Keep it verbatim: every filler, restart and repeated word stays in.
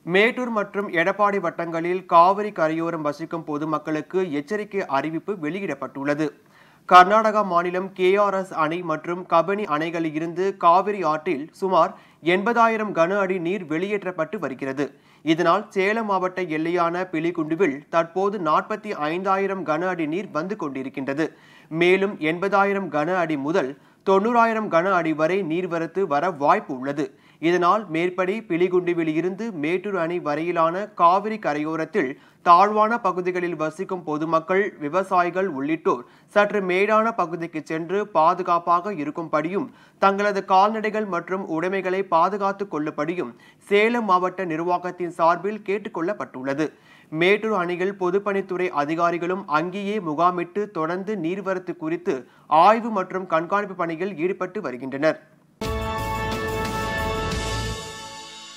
மேட்டூர் மற்றும் எடப்பாடி வட்டங்களில் காவிரி கரையோரம் வசிக்கும் பொதுமக்களுக்கு எச்சரிக்கை அறிவிப்பு வெளியிடப்பட்டுள்ளது. கர்நாடகா மாநிலம் கே ஆர் எஸ் அணை மற்றும் கபினி அணைகளில் இருந்து காவிரி ஆற்றில் சுமார் எண்பதாயிரம் கன அடி நீர் வெளியேற்றப்பட்டு வருகிறது. இதனால் சேலம் மாவட்ட எல்லையான பிலிகுண்டுவில் தற்போது நாற்பத்தி ஐந்தாயிரம் கன அடி நீர் வந்து கொண்டிருக்கின்றது. மேலும் எண்பதாயிரம் கன அடி முதல் தொண்ணூறாயிரம் கன அடி வரை நீர்வரத்து வர வாய்ப்பு உள்ளது. இதனால் மேற்படி பிலிகுண்டுவில் இருந்து மேட்டூர் அணை வரையிலான காவிரி கரையோரத்தில் தாழ்வான பகுதிகளில் வசிக்கும் பொதுமக்கள், விவசாயிகள் உள்ளிட்டோர் சற்று மேடான பகுதிக்கு சென்று பாதுகாப்பாக இருக்கும்படியும் தங்களது கால்நடைகள் மற்றும் உடைமைகளை பாதுகாத்துக் கொள்ளும்படியும் சேலம் மாவட்ட நிர்வாகத்தின் சார்பில் கேட்டுக் கொள்ளப்பட்டுள்ளது. மேட்டூர் அணையில் பொதுப்பணித்துறை அதிகாரிகளும் அங்கேயே முகாமிட்டு தொடர்ந்து நீர்வரத்து குறித்து ஆய்வு மற்றும் கண்காணிப்பு பணியில் ஈடுபட்டு வருகின்றனர்.